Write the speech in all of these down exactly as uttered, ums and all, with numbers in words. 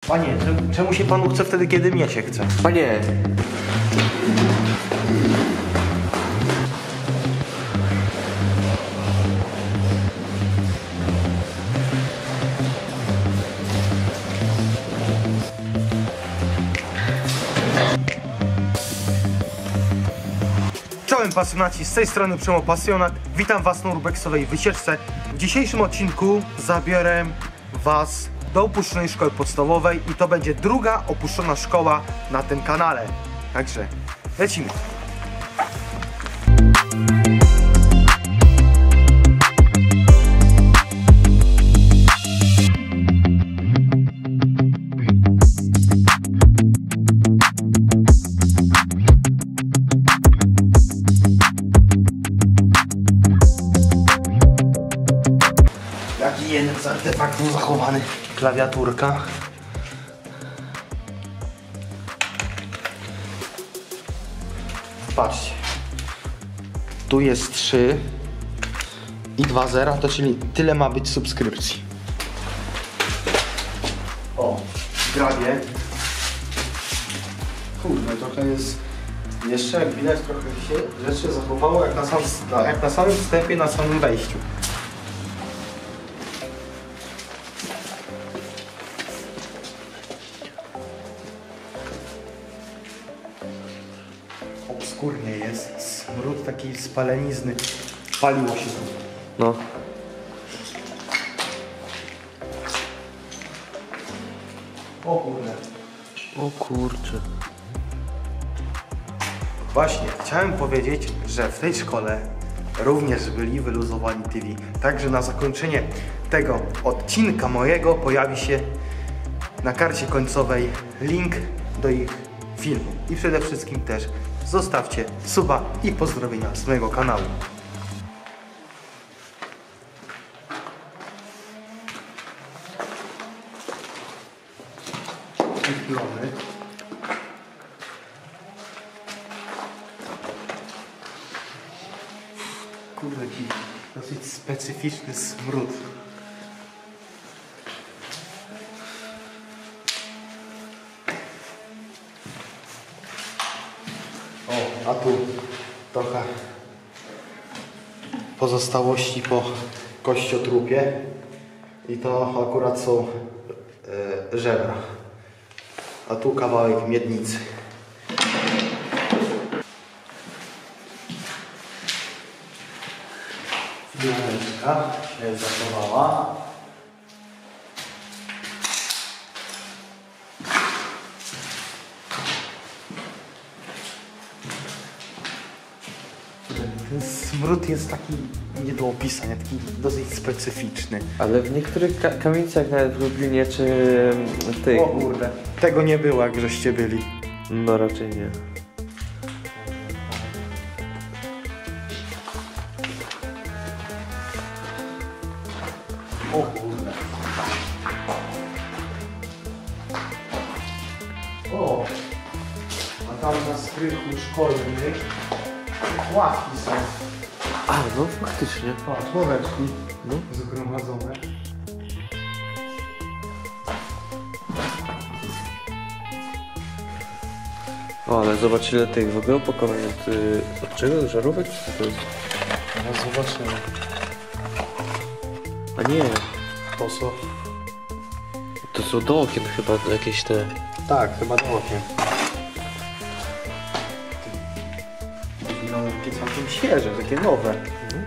Panie, czemu, czemu się panu chce wtedy, kiedy mnie się chce? Panie! Czołem pasjonaci, z tej strony Przemo Pasjonat. Witam was na urbexowej wycieczce. W dzisiejszym odcinku zabiorę was do opuszczonej szkoły podstawowej i to będzie druga opuszczona szkoła na tym kanale. Także lecimy. Jaki jeden z artefaktów zachowany? Klawiaturka. Patrzcie. Tu jest trzy i dwa zera, to czyli tyle ma być subskrypcji. O, grabie. Kurde, trochę jest... Jeszcze jak widać, trochę się rzeczy zachowało jak na, sam, jak na samym wstępie, na samym wejściu. Obskurnie jest, smród takiej spalenizny. Paliło się to. No. O kurde. O kurczę. Właśnie, chciałem powiedzieć, że w tej szkole również byli wyluzowani T V. Także na zakończenie tego odcinka mojego pojawi się na karcie końcowej link do ich filmu. I przede wszystkim też zostawcie suba i pozdrowienia z mojego kanału. Plony. Kurde, jaki dosyć specyficzny smród. O, a tu trochę pozostałości po kościotrupie i to akurat są e, żebra, a tu kawałek miednicy. Filareczka się zachowała. Ten smród jest taki nie do opisania, taki dosyć specyficzny. Ale w niektórych ka kamienicach, nawet w Lublinie czy w tych... O kurde, tego nie było jak żeście byli. No raczej nie. O kurde. O, a tam na strychu szkolnych ławki są. A, no faktycznie. Patrz, ławeczki No. zgromadzone. O, ale zobacz ile tych w ogóle opakowań od, y, od czego? Żarówek? Czy co to jest? No zobaczymy. A nie, To są... to są do okien chyba jakieś te... Tak, chyba do okien. No, takie całkiem świeże, takie nowe. Mhm.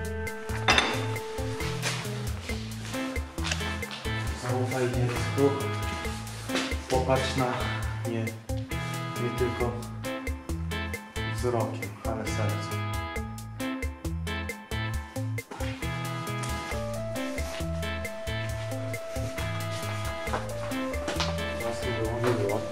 Zaufaj dziecku. Popatrz na nie, nie tylko wzrokiem, ale sercem. Teraz nie było, nie było.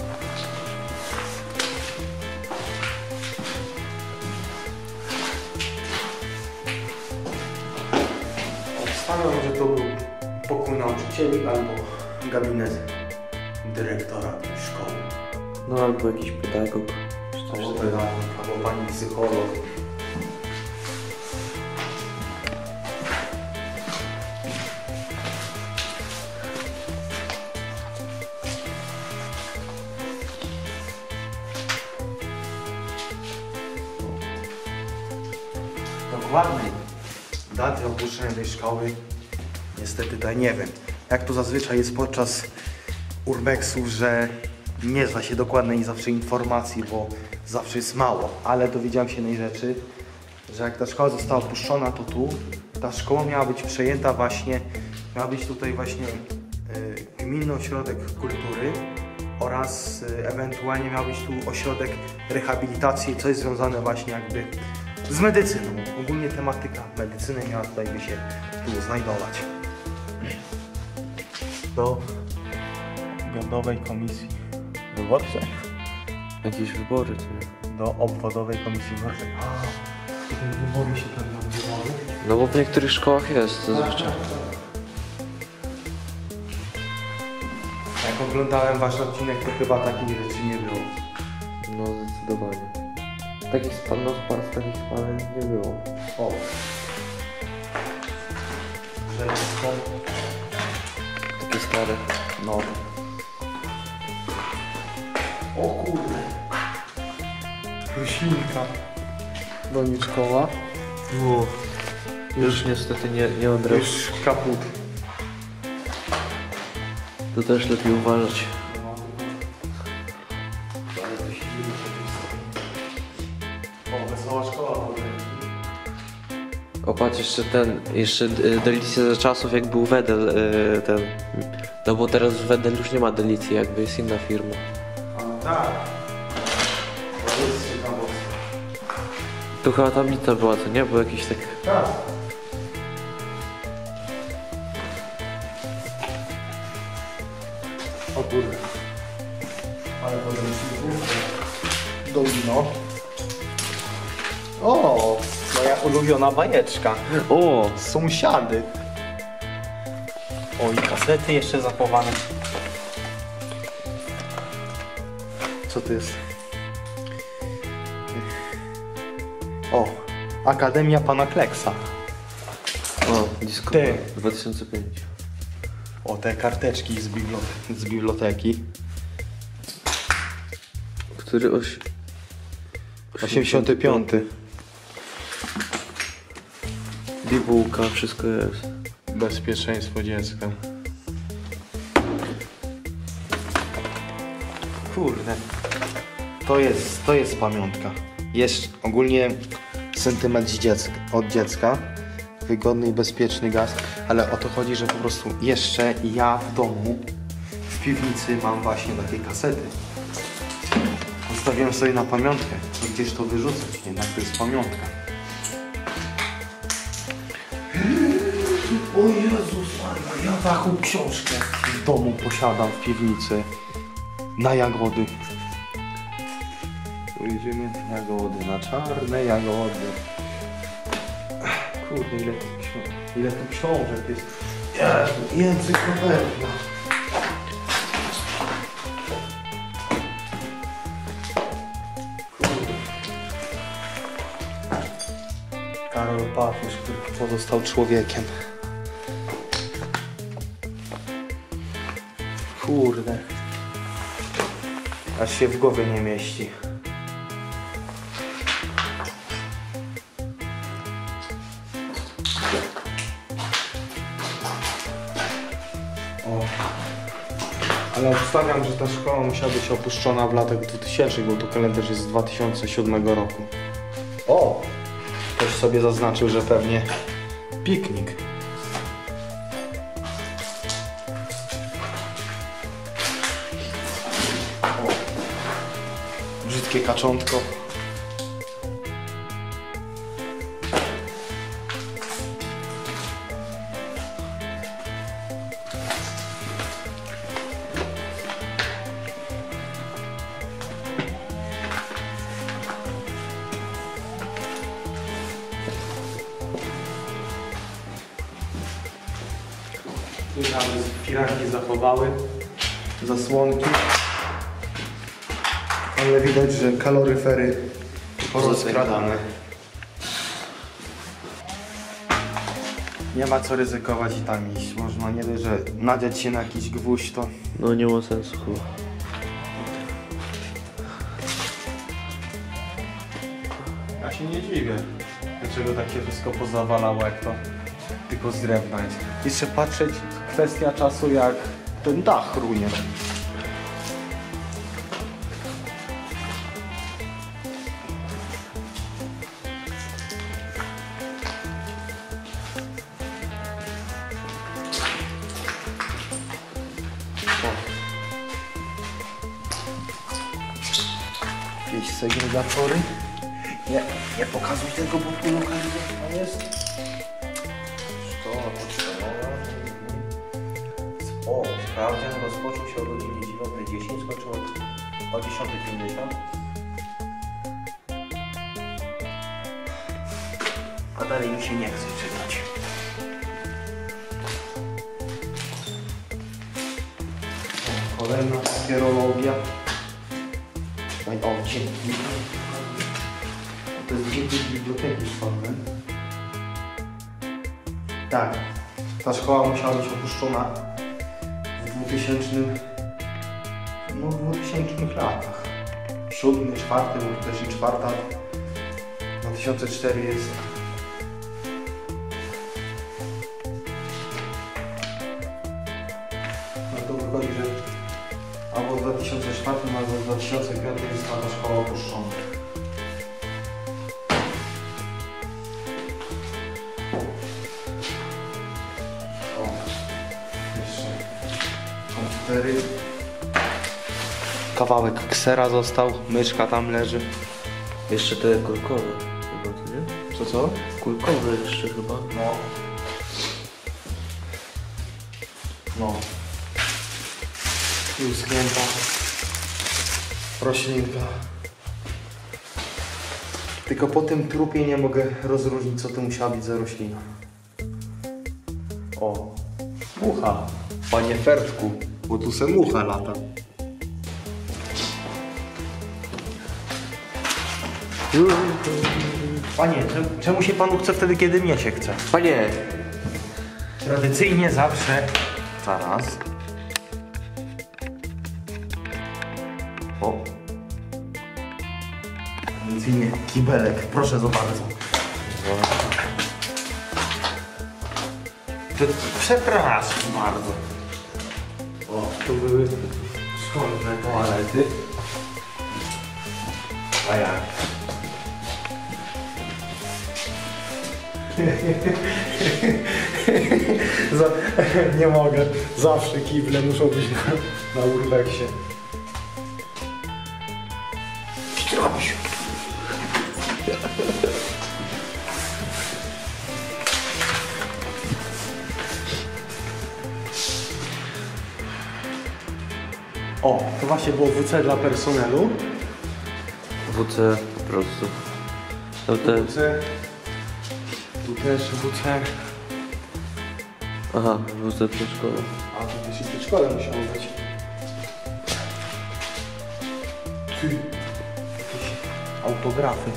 Obstawiam, że to był pokój nauczycieli albo gabinet dyrektora tej szkoły. No albo jakiś pedagog. Czy coś Albo takiego. pedagog, albo pani psycholog. dokładnej daty opuszczenia tej szkoły niestety tutaj nie wiem. Jak to zazwyczaj jest podczas urbexów, że nie zna się dokładnej zawsze informacji, bo zawsze jest mało. Ale dowiedziałem się jednej rzeczy, że jak ta szkoła została opuszczona, to tu ta szkoła miała być przejęta właśnie, miała być tutaj właśnie y, gminny ośrodek kultury oraz y, ewentualnie miał być tu ośrodek rehabilitacji, co jest związane właśnie jakby z medycyną. Ogólnie tematyka medycyny miała tutaj by się tu znajdować. Do obwodowej komisji wyborczej. Jakieś wybory, czy nie? Do obwodowej komisji wyborczej. A, tutaj wybory się pewnie odbywały. No bo w niektórych szkołach jest zazwyczaj. Jak oglądałem wasz odcinek, to chyba takich rzeczy nie było. No zdecydowanie. Takich spal, no spal, takich spaleń nie było. O. Że jest to... Takie stare. No. O kurde. Roślinka. Doniczkowa. O, już niestety nie, nie odrę. Już kaput. To też lepiej uważać. O, wesoła szkoła. O patrz, jeszcze ten, jeszcze y, delicja za czasów jak był Wedel, y, ten. No bo teraz Wedel już nie ma delicji, jakby jest inna firma. A, tak. To jest ciekawostka. Tu chyba tablica była, co nie? Bo jakiś tak... Tak. O kurde. Ale potem się dolino. O, moja ulubiona bajeczka. O! Sąsiady. O, i kasety jeszcze zachowane. Co to jest? O, Akademia Pana Kleksa. O, disco Ty. dwa tysiące piąty. O, te karteczki z, biblioteki. z biblioteki. Który oś... osiemdziesiąty piąty. Bibułka, wszystko jest. Bezpieczeństwo dziecka. Kurde. To jest, to jest pamiątka. Jest ogólnie sentyment dziecka, od dziecka. Wygodny i bezpieczny gaz. Ale o to chodzi, że po prostu jeszcze ja w domu, w piwnicy mam właśnie takie kasety. Postawiłem sobie na pamiątkę. No gdzieś to wyrzucać, jednak to jest pamiątka. O Jezus Maria, ja taką książkę w domu posiadam w piwnicy. Na jagody. Pojedziemy na jagody, na czarne jagody. Kurde, ile tu książek, ile tu książek jest. Jezu, język Roberta. Karol Papież, który pozostał człowiekiem. Kurde. Aż się w głowie nie mieści. O. Ale obstawiam, że ta szkoła musiała być opuszczona w latach dwutysięcznych, bo to kalendarz jest z dwa tysiące siódmego roku. O! Ktoś sobie zaznaczył, że pewnie piknik. O. Brzydkie kaczątko. Tu nawet firanki zachowały, zasłonki, ale widać, że kaloryfery porozkradane. Nie ma co ryzykować i tam iść. Można nie dość, że nadziać się na jakiś gwóźdź, to... No nie ma sensu chyba. Ja się nie dziwię. dlaczego tak się wszystko pozawalało, jak to tylko z drewna jest. Jeszcze patrzeć, kwestia czasu, jak ten dach runie. Jakieś segregatory. Nie, nie pokazuj tego, bo tu lokalizacja jest. Co to trzeba? O, sprawdzian rozpoczął się o godzinie dziewiątej dziesięć, skończył o dziesiątej pięćdziesiąt. A dalej mi się nie chce czytać. O, kolejna papierologia. O, dzień. To jest dzień biblioteki szkolnej. Tak, ta szkoła musiała być opuszczona w dwutysięcznym, no w dwutysięcznych latach. Siódmy, czwarty, lub też i czwarta. dwa tysiące czwarty jest. No to wychodzi, że albo w dwa tysiące czwartym, albo w dwa tysiące piątym jest ta szkoła opuszczona. O, jeszcze komputery. Kawałek ksera został, myszka tam leży. Jeszcze te kulkowe chyba, to nie? Co, co? Kulkowe jeszcze chyba. No. No. I uschnięta roślinka. Tylko po tym trupie nie mogę rozróżnić, co to musiała być za roślina. O, mucha. Panie Fertku, bo tu se mucha lata. Panie, czemu się panu chce wtedy, kiedy mnie się chce? Panie! Tradycyjnie zawsze. Zaraz. O. Tradycyjnie kibelek, proszę za bardzo. To, przepraszam bardzo. O, tu były szkolne toalety. A jak? Za, nie mogę. Zawsze kible muszą być na, na urbeksie. Zrobisz. O, to właśnie było W C dla personelu. W C po prostu. To te... W C. Tu też W C. Aha, W C to szkoła. A to też i w przedszkole musiało być. Ty. Jakieś autografy.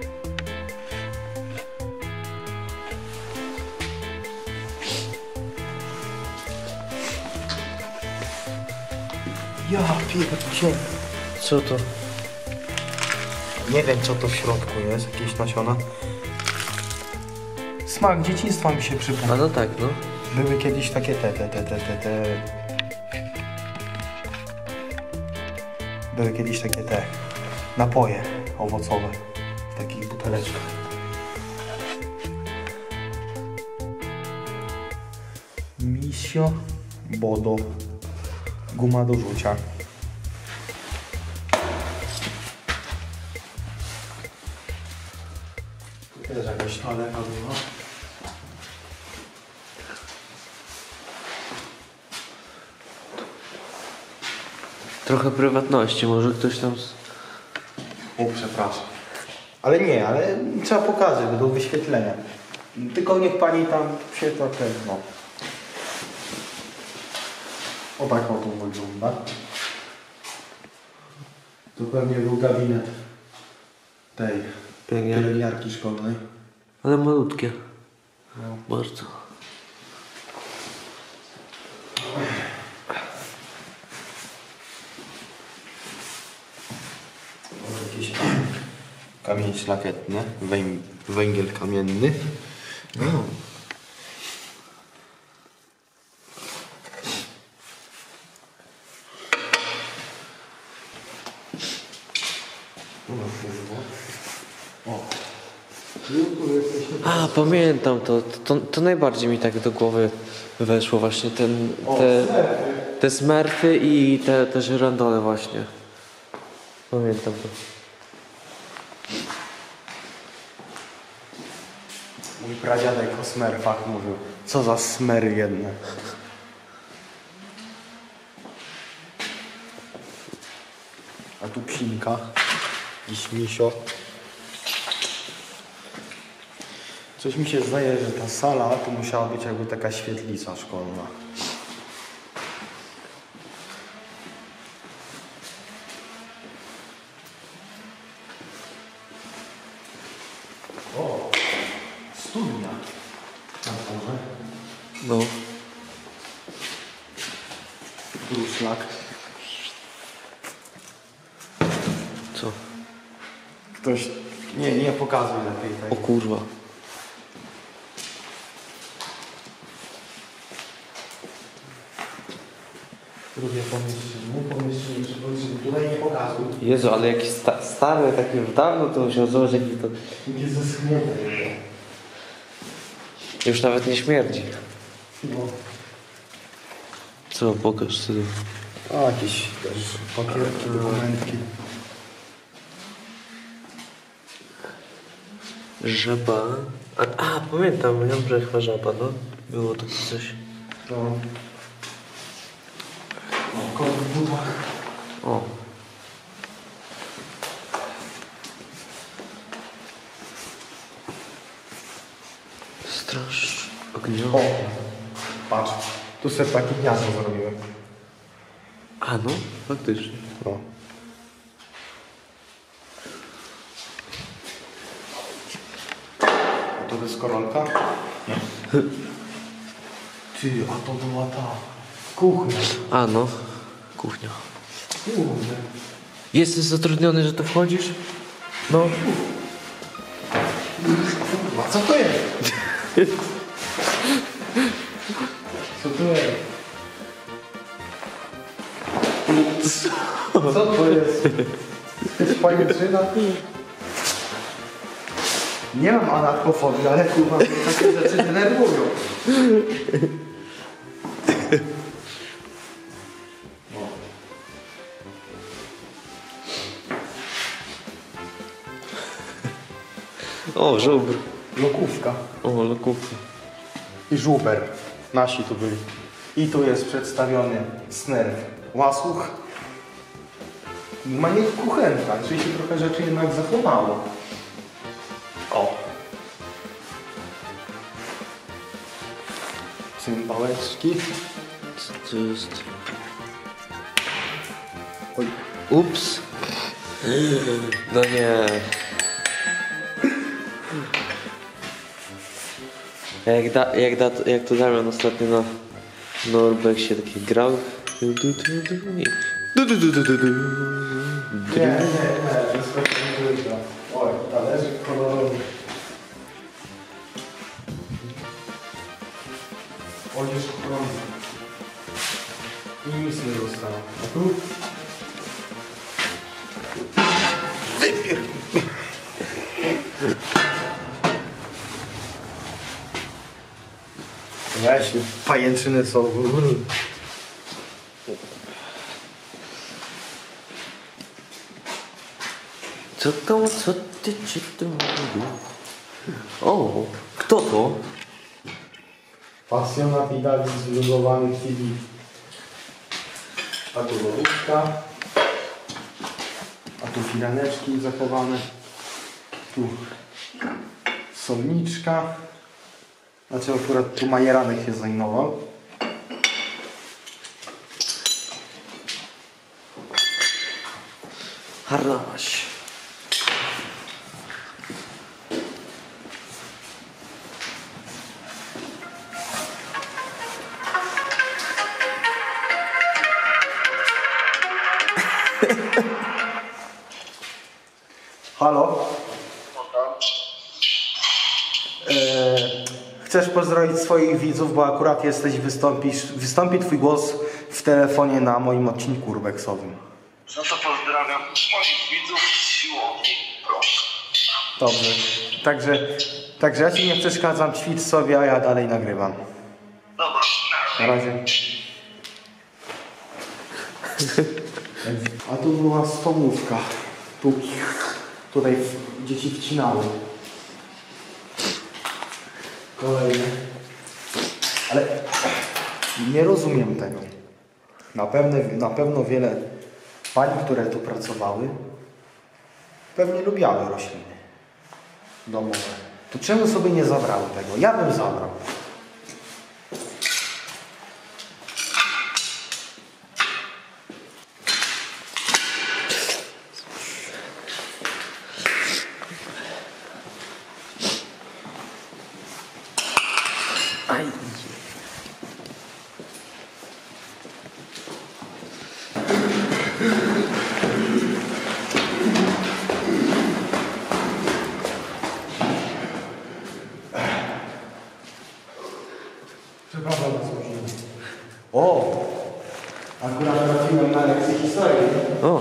Ja pierdzielę. Co to? Nie wiem, co to w środku jest, jakieś nasiona. Smak dzieciństwa mi się A przypomina. no tak, no. Były kiedyś takie te, te, te, te, te, te. Były kiedyś takie te napoje owocowe w takich buteleczkach. Misio, Bodo, guma do rzucia. Tu też jakaś toaleta była. Trochę prywatności, może ktoś tam... z- O, przepraszam. Ale nie, ale trzeba pokazać, będą wyświetlenia. Tylko niech pani tam świetla ten, no. O tak oto wygląda. Tu pewnie był gabinet tej Pielęgniarki. pielęgniarki szkolnej. Ale malutkie. No. Bardzo. O, jakieś Kamień szlachetny, węg węgiel kamienny. No. O. A, pamiętam to. To, to najbardziej mi tak do głowy weszło właśnie ten, te, te smerfy i te, te żyrandole właśnie. Pamiętam to. Mój pradziadek o smerfach mówił. Co za smery jedne. A tu psinka. Jakiś misio. Coś mi się zdaje, że ta sala to musiała być jakby taka świetlica szkolna. O, studnia. No. Tu szlak. Co? Ktoś... Nie, nie pokazuj lepiej O tego. kurwa. Drugie pomieszczenie, pomieszczenie, żeby tutaj nie pokazuj. Jezu, ale jakiś sta stary, taki już dawno to musiał zobaczyć, jaki to... Nie zeschnięte. Już nawet nie śmierdzi. No. Co, pokaż sobie. A, jakieś też papierki, dokumentki. Żaba. A, a pamiętam, wiem, że chyba żaba, no. Było takie coś. No. O, kot w butach. O. Straż ogniowa. O, patrz. Tu sobie takie gniazdo zrobiłem. A no, faktycznie. No. A to jest korolka? Nie. Ty, a to była ta kuchnia. A no, kuchnia. Kurde. Jesteś zatrudniony, że tu wchodzisz? No. A co to jest? Co to jest? Co to jest? Jakaś pajęczyna? Nie mam anarchofobii, ale kurwa mnie takie rzeczy denerwują. O, żubr. Lokówka. O, lokówka. I żuber. Nasi tu byli. I tu jest przedstawiony snerw. Łasuch. Ma nie kuchenka, czyli się trochę rzeczy jednak zachowało. O. Cymbałeczki. Co to jest? Oj. Ups. No nie. Jak, da, jak, da, jak to Damian ostatnio na Norbexie taki grał. Du, du, du, du, i- du, du, du, du, du, du. Nie, nie, nie, to jest pewnie. Oj, talerzyk kolorowy. Odzież chrony. I nic nie zostało. A tu? Wypier... Weź, pajęczyny są. Co to, co ty, czy to? O, kto to? Pasjonat i Dawid z wyluzowanych T V. A tu lodówka. A tu firaneczki zachowane. Tu solniczka. Znaczy akurat tu majeranek się zajmował. Harnaś. Halo? chcesz pozdrowić swoich widzów, bo akurat jesteś, wystąpisz, wystąpi twój głos w telefonie na moim odcinku urbexowym. No to pozdrawiam moich widzów z siłowni. Proszę. Dobrze. Także, także ja ci nie przeszkadzam, ćwicz sobie, a ja dalej nagrywam. Dobra, Na razie. A tu była stołówka. Tu, tutaj dzieci wcinały. Kolejne. Ale nie rozumiem tego. Na pewno, na pewno wiele pań, które tu pracowały, pewnie lubiały rośliny domowe. To czemu sobie nie zabrały tego? Ja bym zabrał. Aj. Przepraszam na służbę. O! Akurat trafiłem na lekcję historii. O,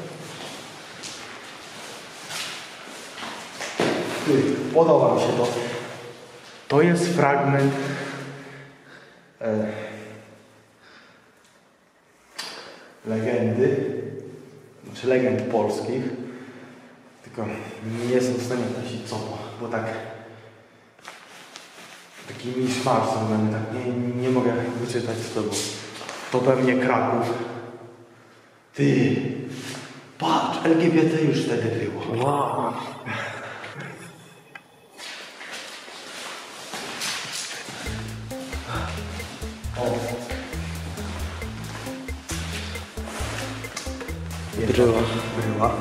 Ty, podoba mi się to. To jest fragment e, legendy, znaczy legend polskich, tylko nie jestem w stanie określić co to, bo tak taki miszmasz są dla mnie, tak nie, nie mogę wyczytać z tego. To pewnie Kraków. Ty, patrz, L G B T już wtedy było. wow. Bryła. Bryła.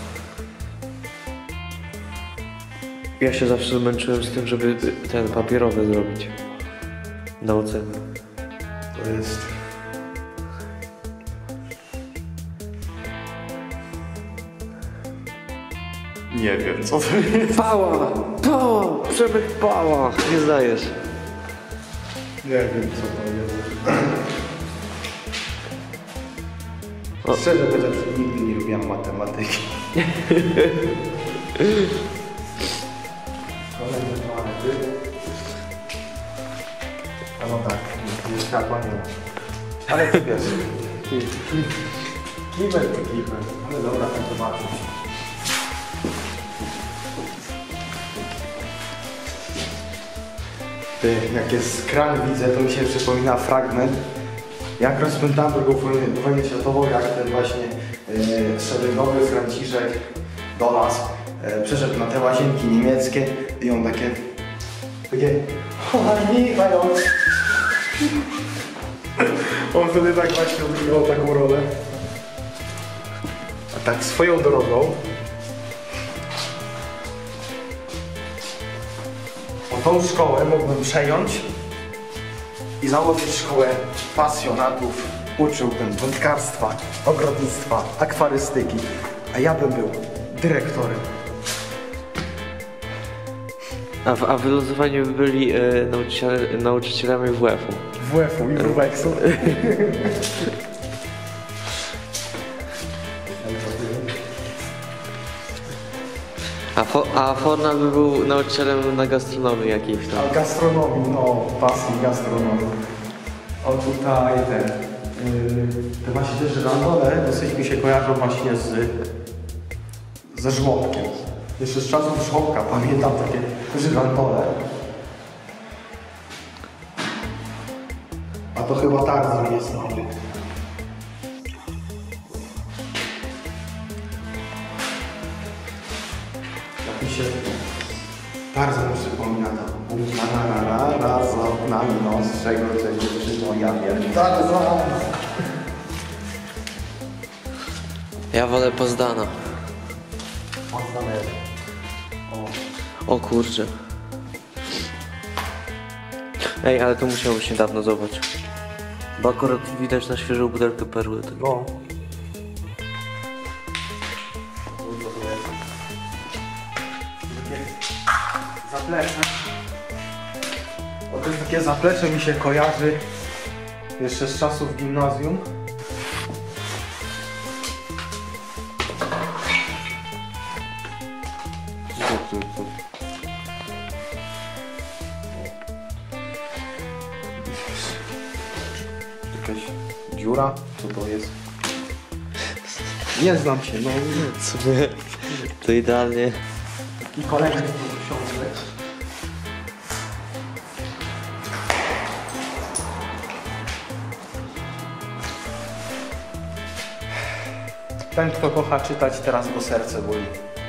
Ja się zawsze męczyłem z tym, żeby ten papierowy zrobić. Na ocenę. To jest... Nie wiem, co to jest. Pała! Pała! Przemek pała! Nie zdajesz. Nie wiem, co to jest. O. Szczerze powiedziawszy, nigdy nie lubiłem matematyki. Kolejne toalety. A no tak, jest światła nie ma. Ale ty wiesz. Kibel to kibel. Ale dobra, tak zobaczyć. Ty, jak jest kran widzę, to mi się przypomina fragment, jak rozpętałem drugą wojnę światową, jak ten właśnie yy, szeregowy Franciszek do nas yy, przeszedł na te łazienki niemieckie i on takie takie miał. On wtedy tak właśnie odgrywał taką rolę. A tak swoją drogą o tą szkołę mógłbym przejąć i założyć szkołę pasjonatów. Uczyłbym wędkarstwa, ogrodnictwa, akwarystyki, a ja bym był dyrektorem. A w, a w wylosowaniu by byli e, nauczyciele, nauczycielami W F-u. W F-u i Urbexu. A, fo, a Fornal by był nauczycielem na gastronomii jakiejś tam. A gastronomii, no, pasji gastronomii. O tutaj te, yy, te właśnie te żyrandole dosyć mi się kojarzą właśnie z, ze żłobkiem. Jeszcze z czasów żłobka pamiętam takie żyrandole. A to chyba Tarzan jest nowy. Jak mi się Tarzan przypomina to. Ra, za oknami nos, czego coś dziewczyno, ja wiem. Tarzan! Ja wolę Poznana. Poznaję. O kurczę. Ej, ale to musiałbyś niedawno zobaczyć. Bo akurat widać na świeżą butelkę perły. Tak. No. Zaplecze. Jakoś takie zaplecze mi się kojarzy jeszcze z czasów gimnazjum. Co tu, tu? Jakaś dziura? Co to jest? Nie znam się, no nie. W sumie to idealnie. I kolejny książek. Ten, kto kocha czytać, teraz go serce boli.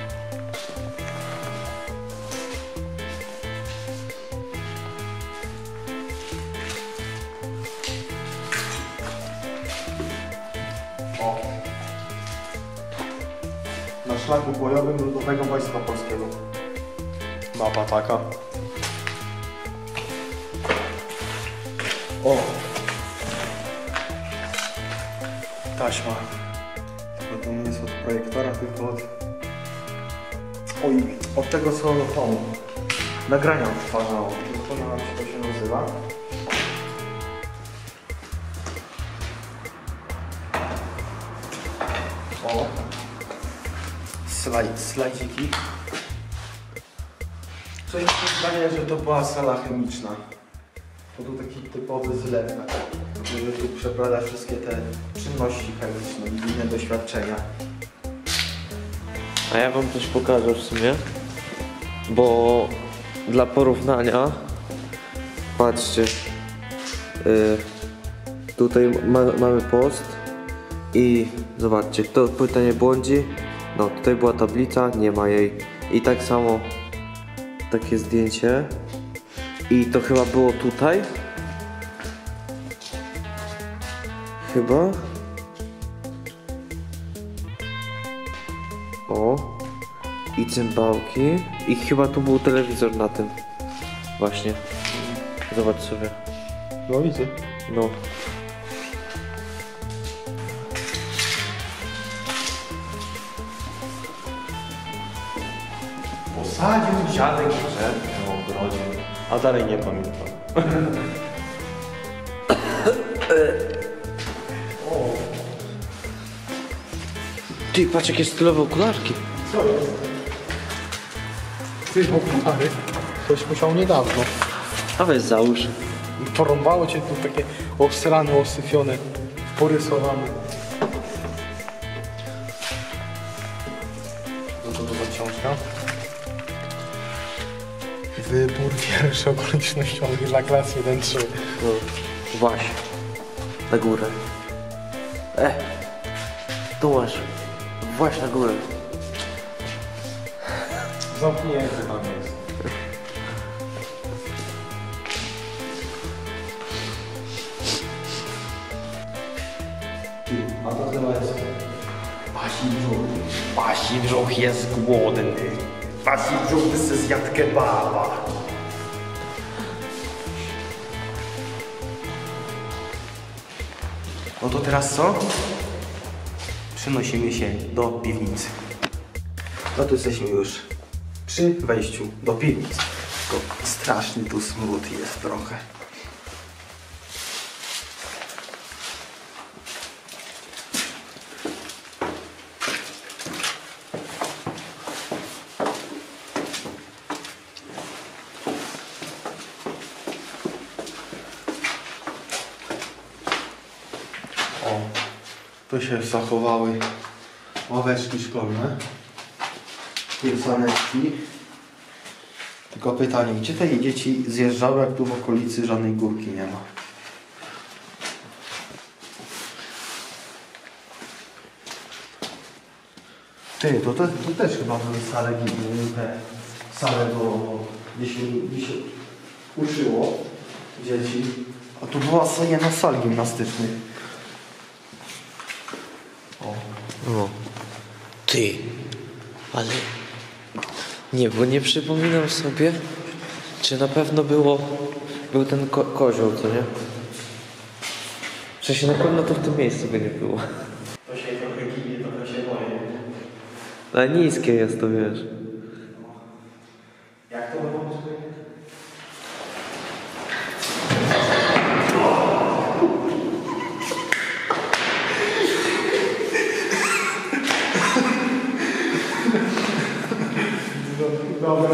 O. Na szlaku bojowym Ludowego Wojska Polskiego. Mapa taka. O! Taśma. Tylko to nie jest od projektora, tylko od... Oj, od tego co on nagrania odtwarzało. Zapomniałem jak to się nazywa. O! Slajd, slajdziki. Coś mi się zdaje, że to była sala chemiczna. To był taki typowy zlew, żeby tu przeprowadzać wszystkie te czynności chemiczne i inne doświadczenia. A ja wam coś pokażę w sumie, bo dla porównania, patrzcie, yy, tutaj ma, mamy post i zobaczcie, kto płyta nie błądzi, no tutaj była tablica, nie ma jej i tak samo takie zdjęcie i to chyba było tutaj, chyba. O, i cymbałki. I chyba tu był telewizor na tym. Właśnie. Zobacz sobie. No widzę. No. Posadził dziadek drzew w ogrodzie. A dalej nie pamiętam. Ty, patrz jakie stylowe okularki. Co jest? Ty okulary. Ktoś musiał niedawno. A weź załóż. I porąbało cię tu takie obsrane, osyfione, porysowane. Co to za książka? Wybór wierszy okolicznościowych dla klas jeden trzy. No. Właś. Na górę. E. Tu masz. Właś na górę. Zamknięty tam jest. Ty, a to chyba jest... Pasi brzuch. Pasi brzuch jest głodny. Pasi brzuch by se zjadł kebaba. No to teraz co? Przenosimy się do piwnicy. No to jesteśmy już przy wejściu do piwnicy. Tylko straszny tu smród jest trochę. O, tu się zachowały ławeczki szkolne, piersaneczki. Tylko pytanie, gdzie te dzieci zjeżdżały, jak tu w okolicy żadnej górki nie ma? Ty, to, te, to też chyba były sale, te sale do, gdzie się, gdzie się uczyło dzieci. A tu była jedna z sal gimnastycznych. O. No. Ty. Ale... Nie, bo nie przypominam sobie, czy na pewno było... Był ten ko kozioł, co nie? W sensie na pewno to w tym miejscu by nie było. To się trochę ginie, trochę się boję. Ale niskie jest to, wiesz. Jak to było? Dobra.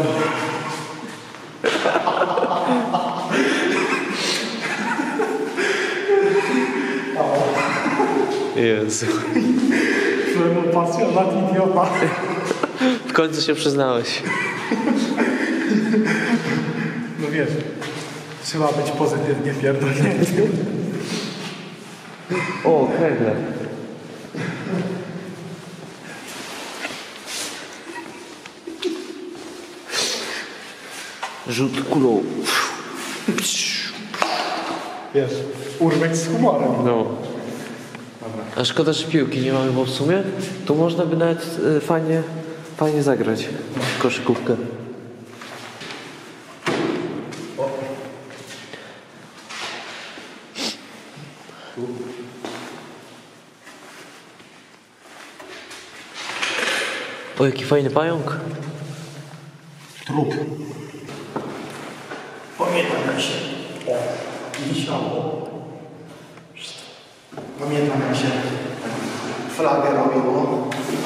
Jezu. Twojemu pasjonat idiota. W końcu się przyznałeś. No wiesz, trzeba być pozytywnie pierdolniętym. O, kręgle. Rzut kulą. Wiesz, urwać z humorem. No. A szkoda, że piłki nie mamy, bo w sumie tu można by nawet y, fajnie, fajnie zagrać w koszykówkę. O, jaki fajny pająk. Trup. Pamiętam jak się o, wisiało. Pamiętam jak się flagę robiło.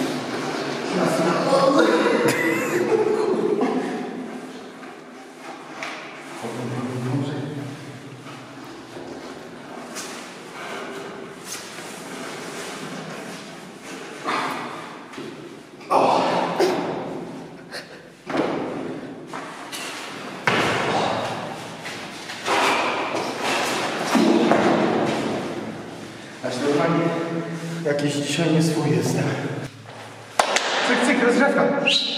Aż normalnie jakiś dzisiaj nie swój jestem. Cyk, cyk, rozgrzewka.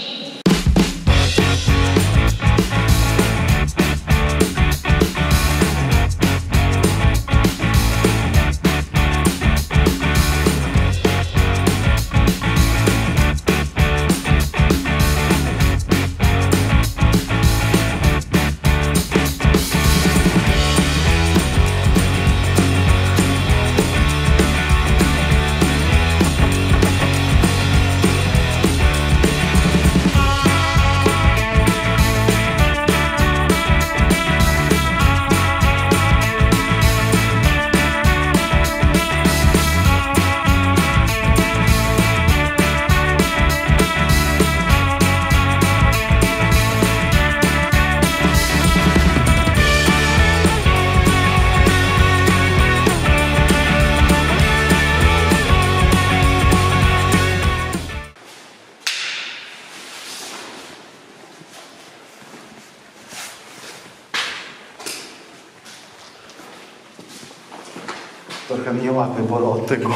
Trochę mnie łapy bolą od tego.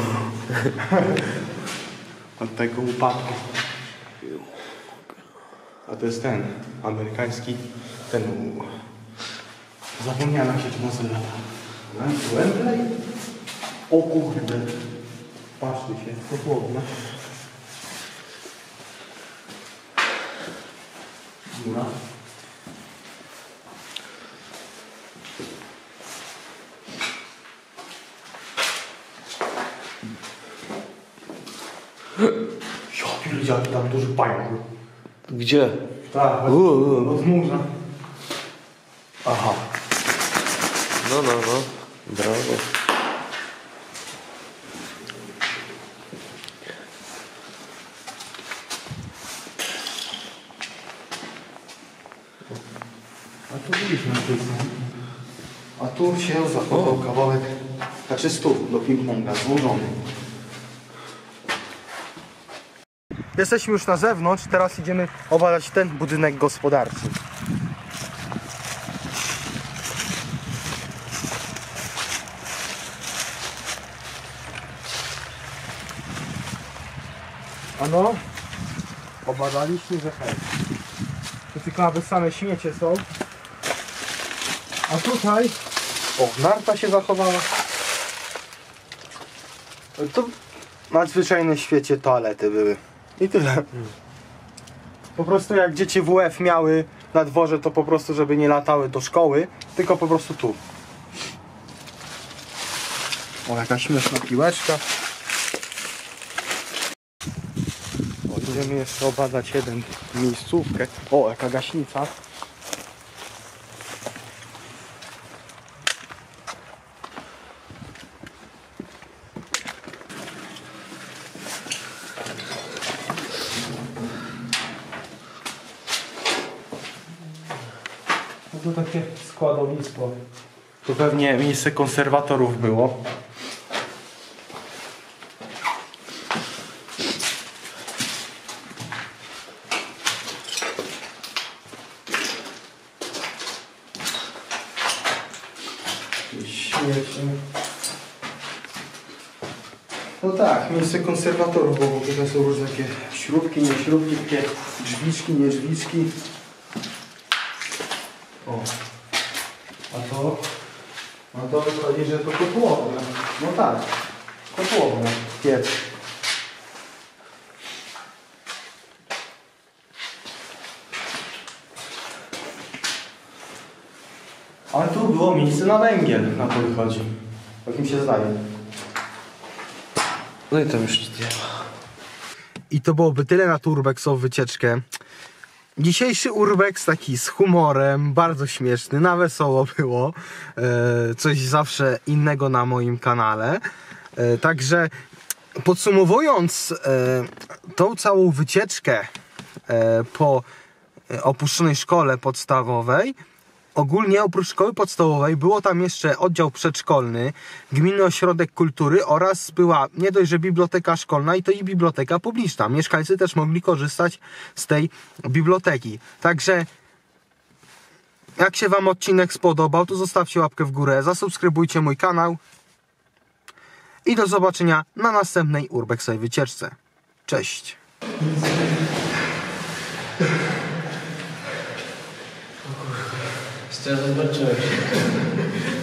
Od tego upadku. A to jest ten amerykański, ten u... Zapomniałem jak się to nazywa. Wembley? O kurde. Patrzcie się, dosłownie. Góra. Ja pierdział, tam duży pająk był. Gdzie? Tak, od, od murza. Aha. No, no, no. Brawo. A tu widzisz na tej stronie. A tu się zachował kawałek, znaczy stół do ping-ponga złożony. Jesteśmy już na zewnątrz, teraz idziemy obadać ten budynek gospodarczy. Ano, obadaliśmy, że hej. To tylko aby same śmiecie są. A tutaj, o, narta się zachowała. To nadzwyczajne w świecie toalety były. I tyle. Po prostu jak dzieci W F miały na dworze, to po prostu żeby nie latały do szkoły, tylko po prostu tu. O, jaka śmieszna piłeczka. O, idziemy jeszcze obadać jeden miejscówkę. O, jaka gaśnica. tu takie składowisko. To pewnie miejsce konserwatorów było. Śmieci. No tak, miejsce konserwatorów, bo tutaj są różne takie śrubki, nie śrubki, takie drzwiczki, nie drzwiczki. O. A to? A to wychodzi, że to kotłownia. No tak, kotłownia, piec. Ale tu było miejsce na węgiel, na to wychodzi. Jak mi się zdaje. No i tam już nic nie ma. I to byłoby tyle na tą urbexową wycieczkę. Dzisiejszy urbex taki z humorem, bardzo śmieszny, na wesoło było. E, coś zawsze innego na moim kanale. E, także podsumowując e, tą całą wycieczkę e, po opuszczonej szkole podstawowej, ogólnie oprócz szkoły podstawowej było tam jeszcze oddział przedszkolny, Gminny Ośrodek Kultury oraz była nie dość, że biblioteka szkolna, i to i biblioteka publiczna. Mieszkańcy też mogli korzystać z tej biblioteki. Także jak się wam odcinek spodobał, to zostawcie łapkę w górę, zasubskrybujcie mój kanał i do zobaczenia na następnej urbexowej wycieczce. Cześć! Chciałem zobaczyć.